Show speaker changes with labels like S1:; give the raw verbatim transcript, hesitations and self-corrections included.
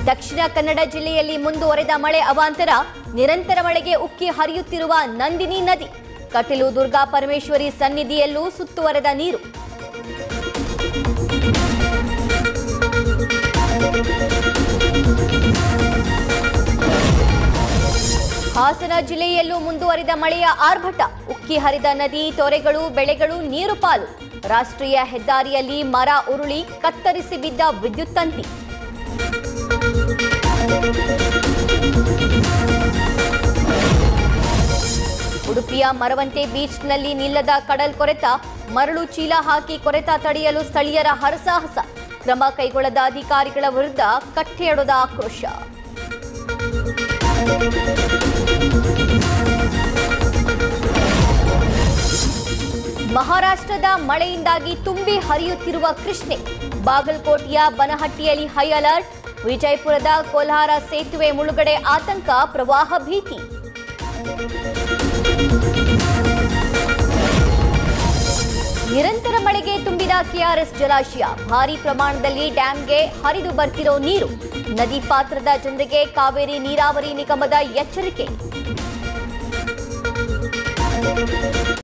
S1: ದಕ್ಷಿಣ ಕನ್ನಡ ಜಿಲ್ಲೆಯಲ್ಲಿ ಮುಂದುವರೆದ ಮಳೆ ಅವಾಂತರ, ನಿರಂತರ ಮಳೆಗೆ ಉಕ್ಕಿ ಹರಿಯುತ್ತಿರುವ ನಂದಿನಿ ನದಿ. ಕಟೀಲು ದುರ್ಗಾ ಪರಮೇಶ್ವರಿ ಸನ್ನಿಧಿಯಲ್ಲೂ ಸುತ್ತುವರೆದ ನೀರು. ಹಾಸನ ಜಿಲ್ಲೆಯಲ್ಲೂ ಮುಂದುವರಿದ ಮಳೆಯ ಆರ್ಭಟ, ಉಕ್ಕಿ ಹರಿದ ನದಿ, ತೊರೆಗಳು, ಬೆಳೆಗಳು ನೀರು ಪಾಲು. ರಾಷ್ಟ್ರೀಯ ಹೆದ್ದಾರಿಯಲ್ಲಿ ಮರ ಉರುಳಿ ಕತ್ತರಿಸಿ ಬಿದ್ದ ವಿದ್ಯುತ್ ತಂತಿ. ಉಡುಪಿಯ ಮರವಂತೆ ಬೀಚ್ನಲ್ಲಿ ನಿಲ್ಲದ ಕಡಲ್ ಕೊರೆತ, ಮರಳು ಚೀಲ ಹಾಕಿ ಕೊರೆತ ತಡೆಯಲು ಸ್ಥಳೀಯರ ಹರಸಾಹಸ. ಕ್ರಮ ಕೈಗೊಳ್ಳದ ಅಧಿಕಾರಿಗಳ ವಿರುದ್ಧ ಕಟ್ಟೆಯೊಡೆದ ಆಕ್ರೋಶ. ಮಹಾರಾಷ್ಟ್ರದ ಮಳೆಯಿಂದಾಗಿ ತುಂಬಿ ಹರಿಯುತ್ತಿರುವ ಕೃಷ್ಣೆ. ಬಾಗಲಕೋಟೆಯ ಬನಹಟ್ಟಿಯಲ್ಲಿ ಹೈ ಅಲರ್ಟ್. ವಿಜಯಪುರದ ಕೋಲ್ಹಾರ ಸೇತುವೆ ಮುಳುಗಡೆ ಆತಂಕ, ಪ್ರವಾಹ ಭೀತಿ. ನಿರಂತರ ಮಳೆಗೆ ತುಂಬಿದ ಕೆಆರ್ಎಸ್ ಜಲಾಶಯ. ಭಾರೀ ಪ್ರಮಾಣದಲ್ಲಿ ಡ್ಯಾಂಗೆ ಹರಿದು ಬರ್ತಿರೋ ನೀರು. ನದಿ ಪಾತ್ರದ ಜನರಿಗೆ ಕಾವೇರಿ ನೀರಾವರಿ ನಿಗಮದ ಎಚ್ಚರಿಕೆ.